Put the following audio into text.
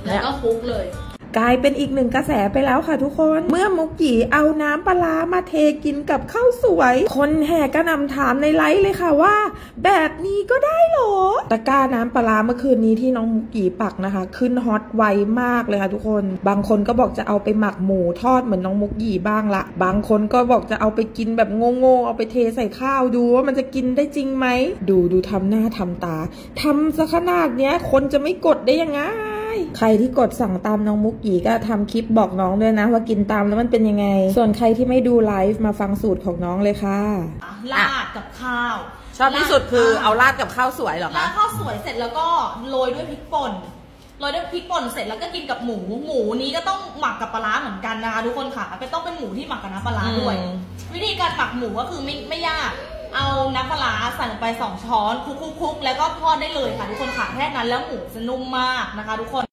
แล้วก็คลุกเลยกลายเป็นอีกหนึ่งกระแสไปแล้วค่ะทุกคนเมื่อมุกหยีเอาน้ำปลามาเทกินกับข้าวสวยคนแห่กระหน่ำถามในไลฟ์เลยค่ะว่าแบบนี้ก็ได้เหรอตะกร้าน้ำปลาเมื่อคืนนี้ที่น้องมุกหยีปักนะคะขึ้นฮอตไวมากเลยค่ะทุกคนบางคนก็บอกจะเอาไปหมักหมูทอดเหมือนน้องมุกหยีบ้างละบางคนก็บอกจะเอาไปกินแบบโง่ๆเอาไปเทใส่ข้าวดูว่ามันจะกินได้จริงไหมดูทำหน้าทำตาทำซะขนาดเนี้ยคนจะไม่กดได้ยังไงใครที่กดสั่งตามน้องมุกหยีก็ทำคลิปบอกน้องด้วยนะว่ากินตามแล้วมันเป็นยังไงส่วนใครที่ไม่ดูไลฟ์มาฟังสูตรของน้องเลยค่ะราดกับข้าวชอบที่สุดคือเอาราดกับข้าวสวยเหรอคะราดข้าวสวยเสร็จแล้วก็โรยด้วยพริกป่นเสร็จแล้วก็กินกับหมูนี้ก็ต้องหมักกับปลาร้าเหมือนกันนะคะทุกคนค่ะต้องเป็นหมูที่หมักกับน้ำปลาร้าด้วยวิธีการหมักหมูก็คือไม่ยากเอาน้ำปลาใส่ลงไป2 ช้อนคลุกแล้วก็ทอดได้เลยค่ะทุกคนค่ะแค่นั้นแล้วหมูจะนุ่มมากนะคะทุกคน